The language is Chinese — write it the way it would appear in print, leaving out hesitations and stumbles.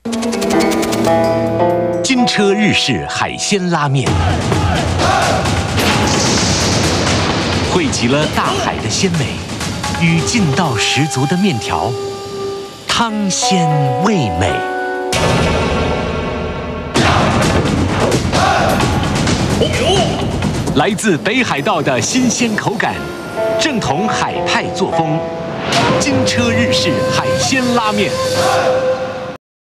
金车日式海鲜拉面，汇集了大海的鲜美与劲道十足的面条，汤鲜味美。来自北海道的新鲜口感，正统海派作风，金车日式海鲜拉面。